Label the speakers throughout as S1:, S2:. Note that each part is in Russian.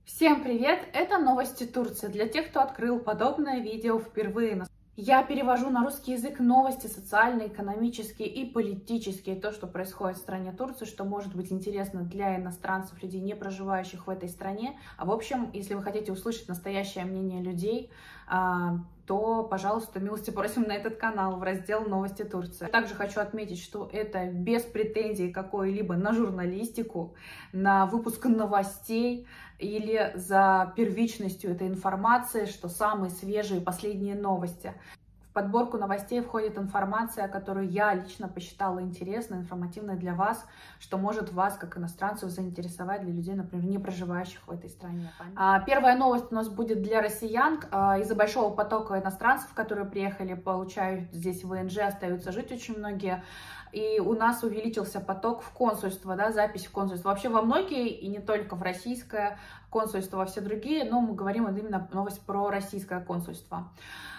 S1: Всем привет! Это новости Турции. Для тех, кто открыл подобное видео впервые. Я перевожу на русский язык новости социальные, экономические и политические. То, что происходит в стране Турции, что может быть интересно для иностранцев, людей, не проживающих в этой стране. В общем, если вы хотите услышать настоящее мнение людей, то, пожалуйста, милости просим на этот канал в раздел «Новости Турции». Также хочу отметить, что это без претензий какой-либо на журналистику, на выпуск новостей или за первичностью этой информации, что самые свежие последние новости. В подборку новостей входит информация, которую я лично посчитала интересной, информативной для вас, что может вас, как иностранцев, заинтересовать, для людей, например, не проживающих в этой стране. Первая новость у нас будет для россиян. Из-за большого потока иностранцев, которые приехали, получают здесь ВНЖ, остаются жить очень многие. И у нас увеличился поток в консульство, да, запись в консульство. Вообще во многие, и не только в российское консульство, во все другие, но мы говорим вот именно новость про российское консульство.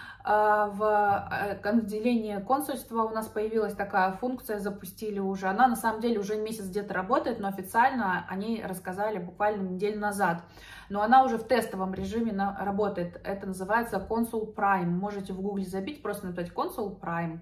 S1: В отделении консульства у нас появилась такая функция, запустили уже. Она на самом деле уже месяц где-то работает, но официально они рассказали буквально неделю назад. Но она уже в тестовом режиме работает. Это называется Consul Prime. Можете в гугле забить, просто написать Consul Prime.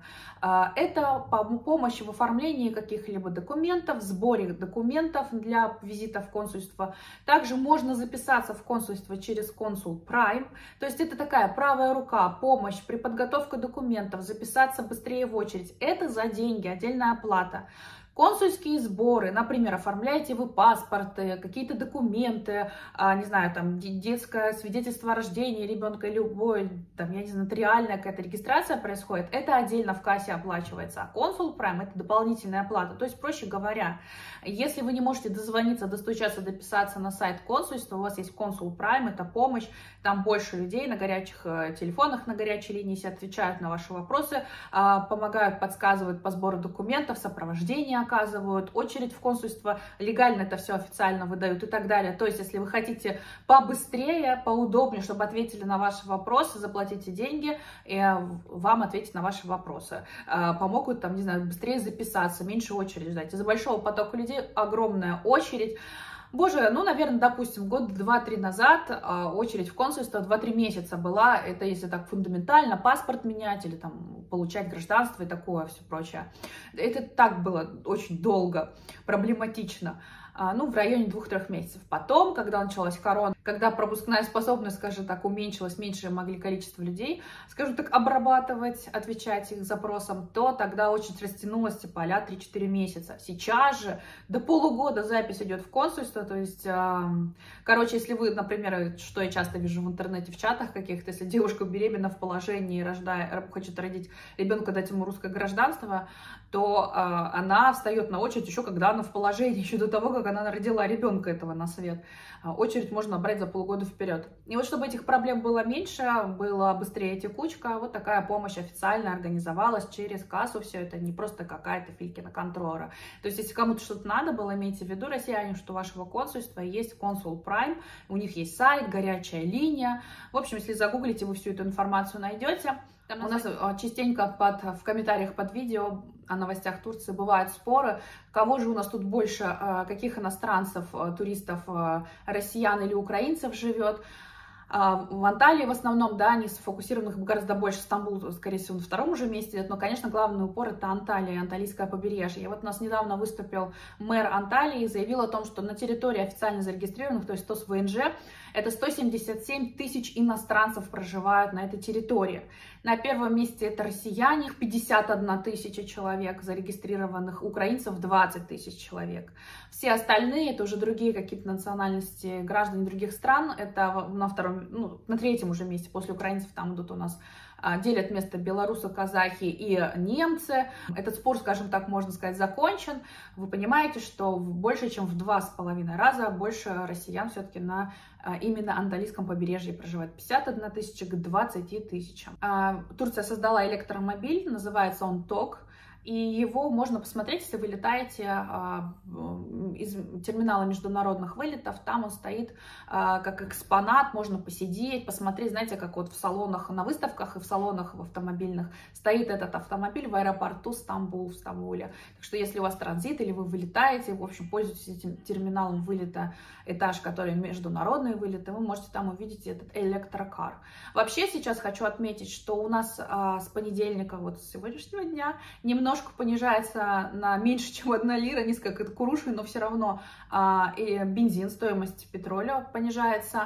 S1: Это помощь в оформлении каких-либо документов, в сборе документов для визита в консульство. Также можно записаться в консульство через Consul Prime. То есть это такая правая рука, помощь при подготовке документов, записаться быстрее в очередь. Это за деньги, отдельная оплата. Консульские сборы, например, оформляете вы паспорты, какие-то документы, не знаю, там, детское свидетельство о рождении ребенка, любой, там, я не знаю, нотариальная какая-то регистрация происходит, это отдельно в кассе оплачивается. А Consul Prime — это дополнительная оплата. То есть, проще говоря, если вы не можете дозвониться, достучаться, дописаться на сайт консульства, у вас есть Consul Prime, это помощь, там больше людей на горячих телефонах, на горячей линии все отвечают на ваши вопросы, помогают, подсказывают по сбору документов, сопровождение оказывают, очередь в консульство, легально это все официально выдают и так далее. То есть, если вы хотите побыстрее, поудобнее, чтобы ответили на ваши вопросы, заплатите деньги, и вам ответят на ваши вопросы. Помогут, там, не знаю, быстрее записаться, меньше очередь ждать. Из-за большого потока людей огромная очередь. Боже, ну, наверное, допустим, год 2-3 назад очередь в консульство 2-3 месяца была. Это если так фундаментально, паспорт менять или там получать гражданство и такое все прочее. Это так было очень долго, проблематично. Ну, в районе 2-3 месяцев. Потом, когда началась корона, когда пропускная способность, скажем так, уменьшилась, меньше могли количество людей, скажем так, обрабатывать, отвечать их запросам, то тогда очередь растянулась типа а-ля 3-4 месяца. Сейчас же до полугода запись идет в консульство, то есть, короче, если вы, например, что я часто вижу в интернете, в чатах каких-то, если девушка беременна в положении, хочет родить ребенка, дать ему русское гражданство, то она встает на очередь еще когда она в положении, еще до того, как она родила ребенка этого на свет. Очередь можно брать за полгода вперед. И вот чтобы этих проблем было меньше, была быстрее текучка, вот такая помощь официально организовалась через кассу. Все это не просто какая-то Филькина контора. То есть, если кому-то что-то надо было, имейте в виду, россияне, что у вашего консульства есть Consul Prime, у них есть сайт, горячая линия. В общем, если загуглите, вы всю эту информацию найдете. У нас частенько в комментариях под видео о новостях Турции бывают споры, кого же у нас тут больше, каких иностранцев, туристов, россиян или украинцев живет. В Анталии в основном, да, они сфокусированы гораздо больше. Стамбул, скорее всего, на втором уже месте идет, но, конечно, главный упор — это Анталия, Анталийское побережье. И вот у нас недавно выступил мэр Анталии и заявил о том, что на территории официально зарегистрированных, то есть 100 с ВНЖ, это 177 тысяч иностранцев проживают на этой территории. На первом месте это россияне, их 51 тысяча человек, зарегистрированных украинцев 20 тысяч человек. Все остальные, это уже другие какие-то национальности, граждане других стран, это на втором, ну, на третьем уже месте после украинцев там идут у нас, делят место белорусы, казахи и немцы. Этот спор, скажем так, можно сказать, закончен. Вы понимаете, что больше, чем в 2,5 раза больше россиян все-таки на именно Анталийском побережье проживает. 51 тысяча к 20 тысячам. Турция создала электромобиль, называется он ТОК. И его можно посмотреть, если вы летаете из терминала международных вылетов. Там он стоит как экспонат, можно посидеть, посмотреть, знаете, как вот в салонах на выставках и в салонах в автомобильных стоит этот автомобиль в аэропорту Стамбул, в Стамбуле. Так что если у вас транзит или вы вылетаете, в общем, пользуетесь этим терминалом вылета, этаж, который международные вылеты, вы можете там увидеть этот электрокар. Вообще сейчас хочу отметить, что у нас с понедельника, вот с сегодняшнего дня, немножко понижается на меньше, чем 1 лира, несколько курушей, но все равно и бензин, стоимость петроля понижается.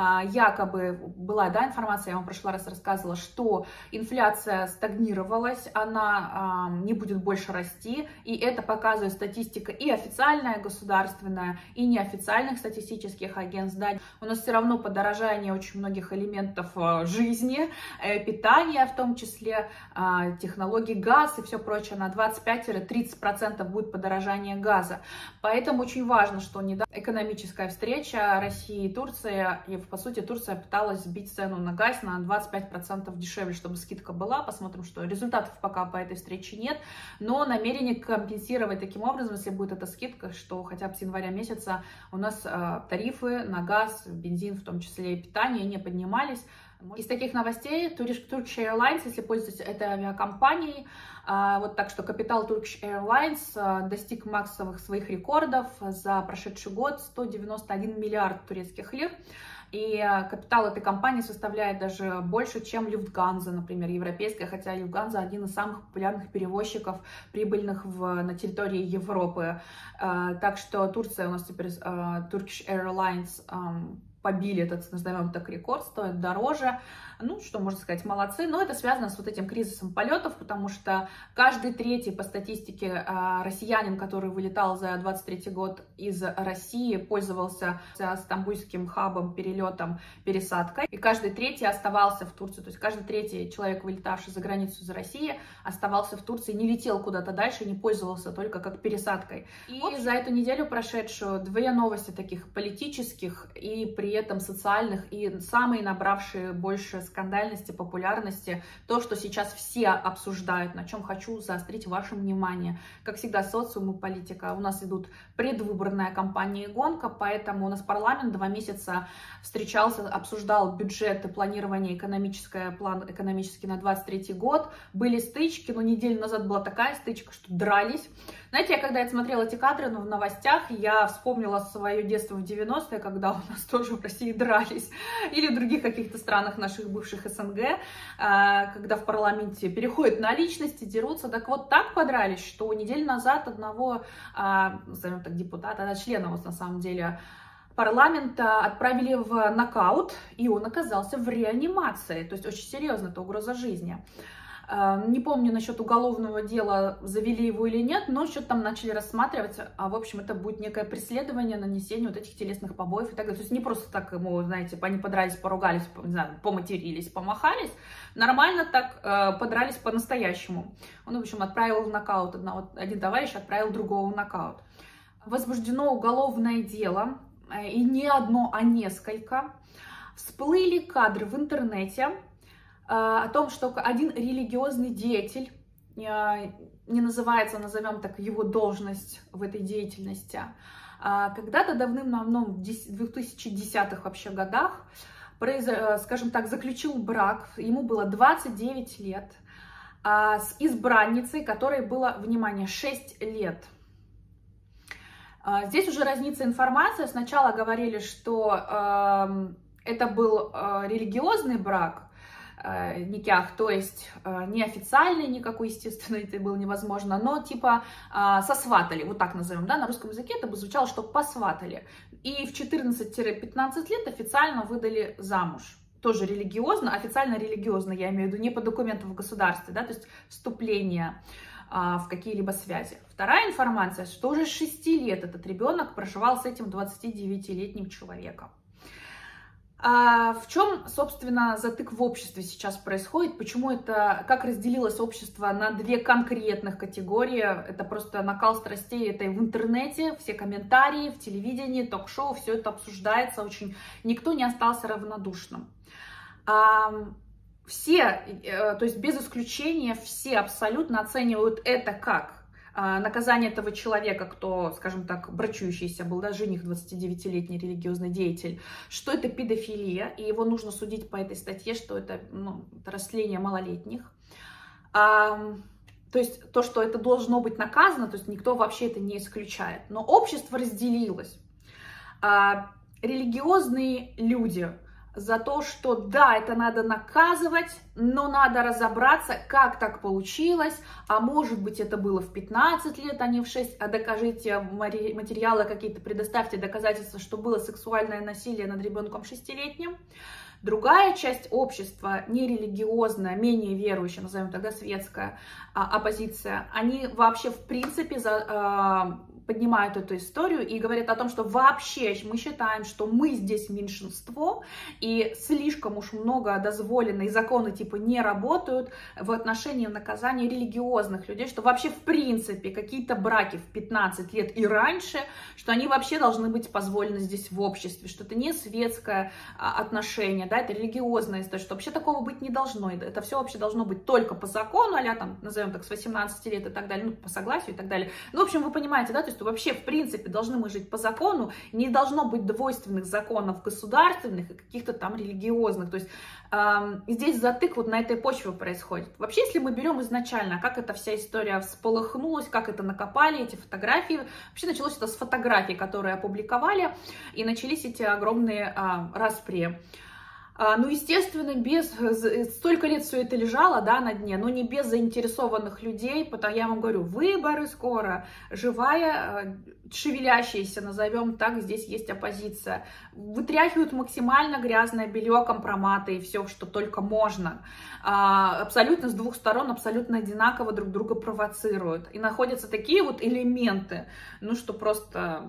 S1: Якобы была, да, информация, я вам в прошлый раз рассказывала, что инфляция стагнировалась, она не будет больше расти, и это показывает статистика и официальная, государственная, и неофициальных статистических агентств. Да. У нас все равно подорожание очень многих элементов жизни, питания в том числе, технологий, газ и все прочее. На 25-30% будет подорожание газа. Поэтому очень важно, что недавно экономическая встреча России и Турции, и по сути Турция пыталась сбить цену на газ на 25% дешевле, чтобы скидка была. Посмотрим, что результатов пока по этой встрече нет, но намерение компенсировать таким образом, если будет эта скидка, что хотя бы с января месяца у нас тарифы на газ, бензин, в том числе и питание, не поднимались. Из таких новостей Turkish Airlines, если пользуетесь этой авиакомпанией, вот так что капитал Turkish Airlines достиг максовых своих рекордов за прошедший год — 191 миллиард турецких лир. И капитал этой компании составляет даже больше, чем Lufthansa, например, европейская, хотя Lufthansa один из самых популярных перевозчиков прибыльных на территории Европы. Так что Турция у нас теперь, Turkish Airlines, побили этот, назовем так, рекорд, стоит дороже. Ну, что можно сказать, молодцы. Но это связано с вот этим кризисом полетов, потому что каждый третий, по статистике, россиянин, который вылетал за 23 год из России, пользовался стамбульским хабом, перелетом, пересадкой. И каждый третий оставался в Турции. То есть каждый третий человек, вылетавший за границу из России, оставался в Турции, не летел куда-то дальше, не пользовался только как пересадкой. И за эту неделю прошедшую 2 новости таких политических и при этом социальных, и самые набравшие больше скандальности, популярности, то, что сейчас все обсуждают, на чем хочу заострить ваше внимание. Как всегда, социум и политика. У нас идут предвыборная кампания и гонка, поэтому у нас парламент 2 месяца встречался, обсуждал бюджет и планирование экономическое, план экономический на 23 год. Были стычки, но неделю назад была такая стычка, что дрались. Знаете, когда я смотрела эти кадры в новостях, я вспомнила свое детство в 90-е, когда у нас тоже в России дрались, или в других каких-то странах наших бывших СНГ, когда в парламенте переходят на личности, дерутся. Так вот, так подрались, что неделю назад одного, назовем так, депутата, члена, вот на самом деле, парламента отправили в нокаут, и он оказался в реанимации. То есть очень серьезно, это угроза жизни. Не помню насчет уголовного дела, завели его или нет, но что-то там начали рассматривать. В общем, это будет некое преследование, нанесение вот этих телесных побоев и так далее. То есть не просто так ему, знаете, они подрались, поругались, не знаю, поматерились, помахались. Нормально так подрались по-настоящему. Он, в общем, отправил в нокаут. Один товарищ отправил другого в нокаут. Возбуждено уголовное дело. И не одно, а несколько. Всплыли кадры в интернете о том, что один религиозный деятель, не называется, назовем так, его должность в этой деятельности, когда-то давным-давно, в 2010-х вообще годах, скажем так, заключил брак, ему было 29 лет, с избранницей, которой было, внимание, 6 лет. Здесь уже разнится информация. Сначала говорили, что это был религиозный брак, никях, то есть неофициальный никакой, естественно, это было невозможно, но типа сосватали, вот так назовем, да, на русском языке это бы звучало, что посватали. И в 14-15 лет официально выдали замуж. Тоже религиозно, официально религиозно, я имею в виду, не по документам в государстве, да, то есть вступление в какие-либо связи. Вторая информация, что уже с 6 лет этот ребенок проживал с этим 29-летним человеком. В чем, собственно, затык в обществе сейчас происходит? Почему это, как разделилось общество на 2 конкретных категории? Это просто накал страстей, это и в интернете, все комментарии, в телевидении, ток-шоу, все это обсуждается, очень никто не остался равнодушным. все, то есть без исключения, все абсолютно оценивают это как наказание этого человека, кто, скажем так, брачующийся был, да, жених, 29-летний религиозный деятель, что это педофилия, и его нужно судить по этой статье, что это, ну, это растление малолетних. То есть то, что это должно быть наказано, то есть никто вообще это не исключает. Но общество разделилось. Религиозные люди за то, что да, это надо наказывать, но надо разобраться, как так получилось, а может быть это было в 15 лет, а не в 6, а докажите материалы какие-то, предоставьте доказательства, что было сексуальное насилие над ребенком 6-летним. Другая часть общества, нерелигиозная, менее верующая, назовем тогда светская оппозиция, они вообще в принципе поднимают эту историю и говорят о том, что вообще мы считаем, что мы здесь меньшинство, и слишком уж много дозволено, и законы типа не работают в отношении наказания религиозных людей, что вообще в принципе какие-то браки в 15 лет и раньше, что они вообще должны быть позволены здесь в обществе, что это не светское отношение, да, это религиозная история, что вообще такого быть не должно, это все вообще должно быть только по закону, а-ля там, назовем так, с 18 лет и так далее, ну, по согласию и так далее. Ну, в общем, вы понимаете, да, то есть вообще, в принципе, должны мы жить по закону, не должно быть двойственных законов государственных и каких-то там религиозных, то есть здесь затык вот на этой почве происходит. Вообще, если мы берем изначально, как эта вся история всполыхнулась, как это накопали, эти фотографии, вообще началось это с фотографий, которые опубликовали, и начались эти огромные распри. Ну, естественно, столько лет все это лежало, да, на дне, но не без заинтересованных людей, потому я вам говорю, выборы скоро, живая, шевелящаяся, назовем так, здесь есть оппозиция, вытряхивают максимально грязное белье, компроматы и все, что только можно, абсолютно с двух сторон, абсолютно одинаково друг друга провоцируют, и находятся такие вот элементы, ну, что просто...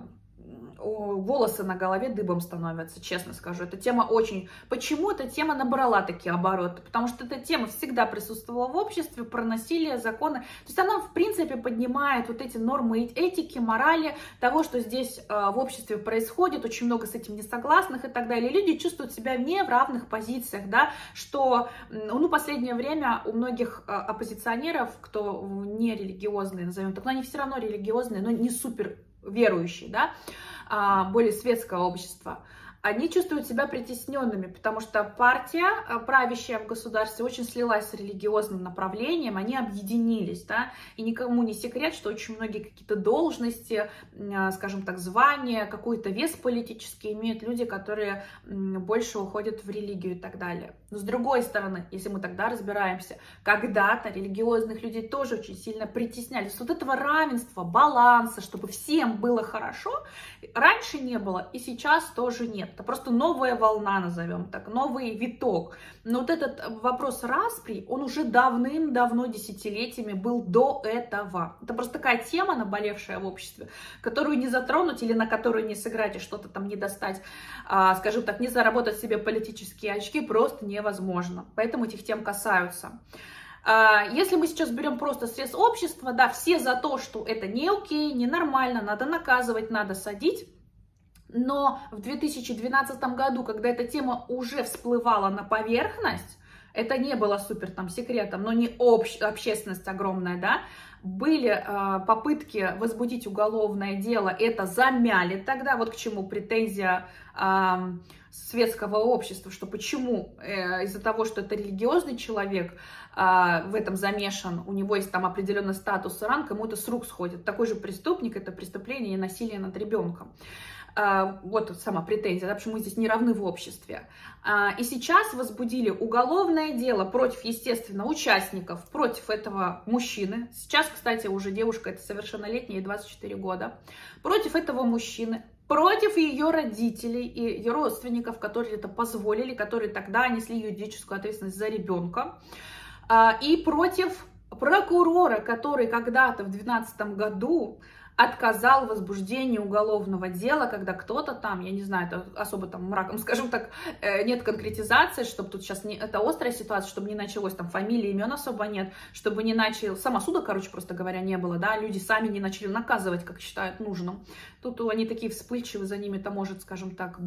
S1: волосы на голове дыбом становятся, честно скажу. Эта тема очень... Почему эта тема набрала такие обороты? Потому что эта тема всегда присутствовала в обществе, про насилие, законы. То есть она, в принципе, поднимает вот эти нормы этики, морали, того, что здесь в обществе происходит, очень много с этим несогласных и так далее. Люди чувствуют себя не в равных позициях, да, что, ну, последнее время у многих оппозиционеров, кто не религиозные, назовем так, но они все равно религиозные, но не супер верующие, да, более светского общества, они чувствуют себя притесненными, потому что партия, правящая в государстве, очень слилась с религиозным направлением, они объединились, да, и никому не секрет, что очень многие какие-то должности, скажем так, звания, какой-то вес политический имеют люди, которые больше уходят в религию и так далее. Но с другой стороны, если мы тогда разбираемся, когда-то религиозных людей тоже очень сильно притесняли. Вот этого равенства, баланса, чтобы всем было хорошо, раньше не было и сейчас тоже нет. Это просто новая волна, назовем так, новый виток. Но вот этот вопрос распри, он уже давным-давно, десятилетиями был до этого. Это просто такая тема, наболевшая в обществе, которую не затронуть или на которую не сыграть и что-то там не достать, скажем так, не заработать себе политические очки просто невозможно. Поэтому этих тем касаются. Если мы сейчас берем просто срез общества, да, все за то, что это не окей, ненормально, надо наказывать, надо садить. Но в 2012 году, когда эта тема уже всплывала на поверхность, это не было супер там секретом, но не общественность огромная, да, были попытки возбудить уголовное дело, это замяли тогда, вот к чему претензия светского общества, что почему из-за того, что это религиозный человек в этом замешан, у него есть там определенный статус и ранг, ему это с рук сходит. Такой же преступник, это преступление и насилие над ребенком. Вот сама претензия, да, почему мы здесь не равны в обществе. И сейчас возбудили уголовное дело против, естественно, участников, против этого мужчины. Сейчас, кстати, уже девушка, это совершеннолетняя, ей 24 года. Против этого мужчины, против ее родителей и ее родственников, которые это позволили, которые тогда несли юридическую ответственность за ребенка. И против прокурора, который когда-то в 2012 году отказал в возбуждении уголовного дела, когда кто-то там, я не знаю, это особо там мраком, скажем так, нет конкретизации, чтобы тут сейчас не, это острая ситуация, чтобы не началось там фамилии, имен особо нет, чтобы не начал, самосуда, короче, просто говоря, не было, да, люди сами не начали наказывать, как считают нужным. Тут они такие вспыльчивые, за ними-то может, скажем так,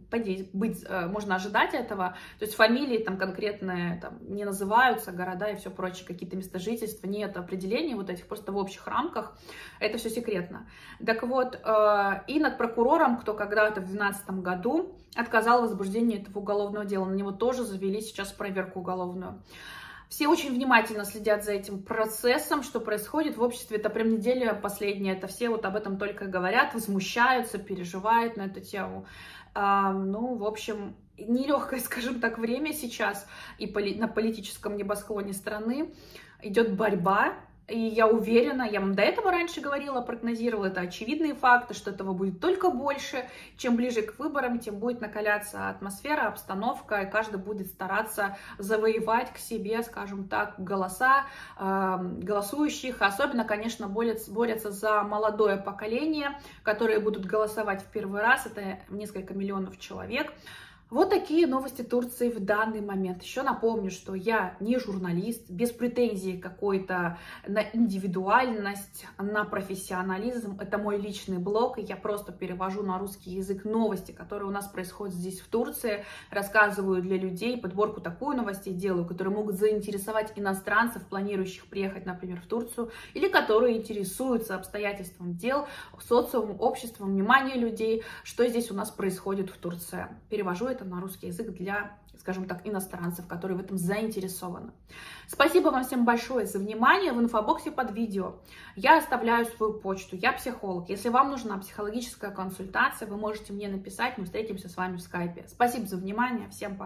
S1: быть, можно ожидать этого, то есть фамилии там конкретные там не называются, города и все прочее, какие-то места жительства, нет определений вот этих, просто в общих рамках, это все секретно. Так вот, и над прокурором, кто когда-то в 2012 году отказал в возбуждении этого уголовного дела, на него тоже завели сейчас проверку уголовную. Все очень внимательно следят за этим процессом, что происходит в обществе. Это прям неделя последняя, это все вот об этом только говорят, возмущаются, переживают на эту тему. Ну, в общем, нелегкое, скажем так, время сейчас и на политическом небосклоне страны идет борьба. И я уверена, я вам до этого раньше говорила, прогнозировала, это очевидные факты, что этого будет только больше. Чем ближе к выборам, тем будет накаляться атмосфера, обстановка, и каждый будет стараться завоевать к себе, скажем так, голоса голосующих. Особенно, конечно, борются за молодое поколение, которые будут голосовать в первый раз, это несколько миллионов человек. Вот такие новости Турции в данный момент. Еще напомню, что я не журналист, без претензий какой-то на индивидуальность, на профессионализм. Это мой личный блог, и я просто перевожу на русский язык новости, которые у нас происходят здесь в Турции, рассказываю для людей, подборку такую новостей делаю, которые могут заинтересовать иностранцев, планирующих приехать, например, в Турцию, или которые интересуются обстоятельством дел, социумом, обществом, вниманием людей, что здесь у нас происходит в Турции. Перевожу это на русский язык для, скажем так, иностранцев, которые в этом заинтересованы. Спасибо вам всем большое за внимание. В инфобоксе под видео я оставляю свою почту. Я психолог. Если вам нужна психологическая консультация, вы можете мне написать. Мы встретимся с вами в скайпе. Спасибо за внимание. Всем пока.